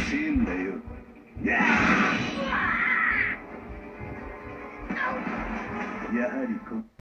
しいんだよ。やはり